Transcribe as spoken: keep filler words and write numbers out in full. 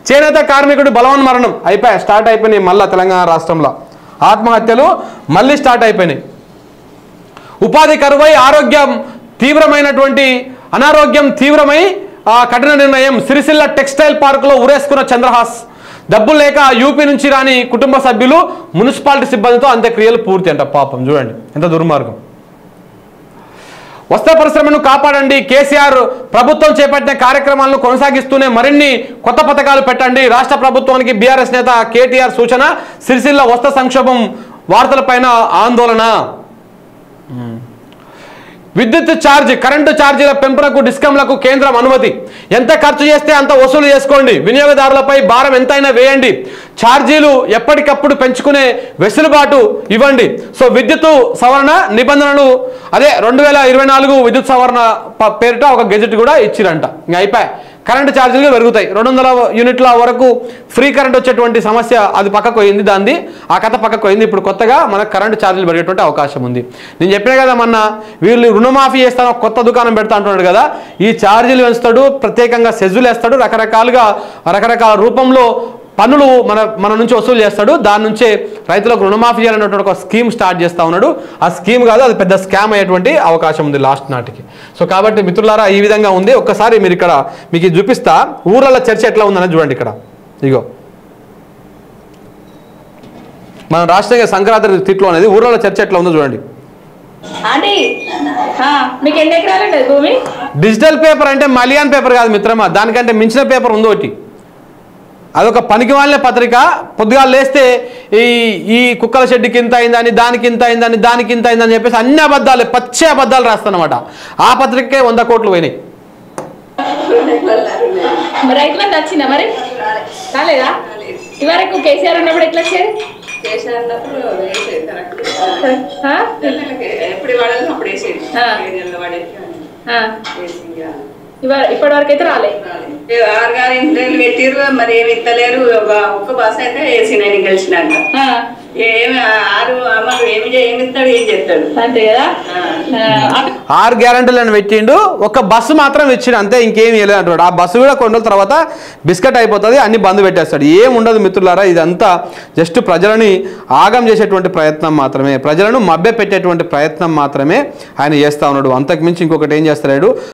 చేనేత కార్మికుడు బలవన్మరణం అయిపోయాయి, స్టార్ట్ అయిపోయినాయి మళ్ళీ తెలంగాణ రాష్ట్రంలో. ఆత్మహత్యలు మళ్ళీ స్టార్ట్ అయిపోయినాయి. ఉపాధి కరువై ఆరోగ్యం తీవ్రమైనటువంటి అనారోగ్యం తీవ్రమై కఠిన నిర్ణయం. సిరిసిల్ల టెక్స్టైల్ పార్కులో ఉరేసుకున్న చంద్రహాస్. డబ్బులు లేక యూపీ నుంచి రాని కుటుంబ సభ్యులు మున్సిపాలిటీ సిబ్బందితో అంత్యక్రియలు పూర్తి అంట. పాపం చూడండి ఎంత దుర్మార్గం. వస్త్ర పరిశ్రమను కాపాడండి. కేసీఆర్ ప్రభుత్వం చేపట్టిన కార్యక్రమాలను కొనసాగిస్తూనే మరిన్ని కొత్త పథకాలు పెట్టండి. రాష్ట్ర ప్రభుత్వానికి బీఆర్ఎస్ నేత కేటీఆర్ సూచన. సిరిసిల్ల వస్త్ర సంక్షోభం వార్తలపైన ఆందోళన. విద్యుత్ ఛార్జ్ కరెంటు ఛార్జీల పెంపునకు డిస్కంలకు కేంద్రం అనుమతి. ఎంత ఖర్చు చేస్తే అంత వసూలు చేసుకోండి. వినియోగదారులపై భారం ఎంతైనా వేయండి. ఛార్జీలు ఎప్పటికప్పుడు పెంచుకునే వెసులుబాటు ఇవ్వండి. సో విద్యుత్ సవరణ నిబంధనలు అదే రెండు వేల ఇరవై నాలుగు విద్యుత్ సవరణ పేరిట ఒక గెజెట్ కూడా ఇచ్చిరంట. ఇంకా అయిపోయాయి. కరెంటు ఛార్జీలు పెరుగుతాయి. రెండు వందల యూనిట్ల వరకు ఫ్రీ కరెంట్ వచ్చేటువంటి సమస్య అది పక్కకు పోయింది, దాన్ని ఆ కథ పక్కకు పోయింది. ఇప్పుడు కొత్తగా మనకు కరెంటు ఛార్జీలు పెరిగేటువంటి అవకాశం ఉంది. నేను చెప్పినా కదా మొన్న వీళ్ళు రుణమాఫీ చేస్తాను కొత్త దుకాణం పెడతా అంటున్నాడు కదా, ఈ ఛార్జీలు పెంచుతాడు, ప్రత్యేకంగా సెజ్జులు వేస్తాడు, రకరకాలుగా రకరకాల రూపంలో పన్నులు మన మన నుంచి వసూలు చేస్తాడు. దాని నుంచే రైతులకు రుణమాఫీ చేయాలన్నటువంటి ఒక స్కీమ్ స్టార్ట్ చేస్తూ ఉన్నాడు. ఆ స్కీమ్ కాదు, అది పెద్ద స్కామ్ అయ్యేటువంటి అవకాశం ఉంది లాస్ట్ నాటికి. సో కాబట్టి మిత్రులారా ఈ విధంగా ఉంది. ఒక్కసారి మీరు ఇక్కడ మీకు చూపిస్తా ఊర్ల చర్చ ఎట్లా ఉందని చూడండి. ఇక్కడ ఇగో మన రాష్ట్రీయ సంక్రాంతి తిట్లో అనేది ఊర్ల చర్చ ఎట్లా ఉందో చూడండి. డిజిటల్ పేపర్ అంటే మలియాన్ పేపర్ కాదు మిత్రమా, దానికంటే మించిన పేపర్ ఉంది ఒకటి. అదొక పనికి వాళ్ళ పత్రిక. పొద్దుగా లేస్తే ఈ ఈ కుక్కల షెడ్డుకి ఇంత అయిందని, దానికి ఇంత అయిందని, దానికి ఇంత అయిందని చెప్పేసి అన్ని అబద్ధాలు, పచ్చే అబద్ధాలు రాస్తానమాట. ఆ పత్రికే వంద కోట్లు పోయినాయి. వచ్చిందా మరి రాలేదా? ఇవరకు కేసీఆర్ ఉన్నప్పుడు ఎట్లా వచ్చేది? ఇప్పటి వరకు అయితే రాలేదు. ఆరు గారు ఇంటర్వ్యూలు పెట్టిరు, మరి ఏమి ఇస్తలేరు. ఒక్క బస్ అయితే వేసిన ఆయన గెలిచినాక ఏమి ఆరు అమ్మలు ఏమి ఏమి ఇస్తాడు, ఏం చెప్తాడు అంతే కదా. ఆరు గ్యారంటీలను పెట్టిండు, ఒక బస్సు మాత్రం ఇచ్చిండు అంతే, ఇంకేం వేయలేదు అంటాడు. ఆ బస్సు కూడా కొన్ని రోజుల తర్వాత బిస్కెట్ అయిపోతుంది, అన్ని బంద్ పెట్టేస్తాడు. ఏం ఉండదు మిత్రులారా, ఇదంతా జస్ట్ ప్రజలని ఆగం చేసేటువంటి ప్రయత్నం మాత్రమే, ప్రజలను మభ్య పెట్టేటువంటి ప్రయత్నం మాత్రమే ఆయన చేస్తూ ఉన్నాడు. అంతకుమించి ఇంకొకటి ఏం చేస్తాడు.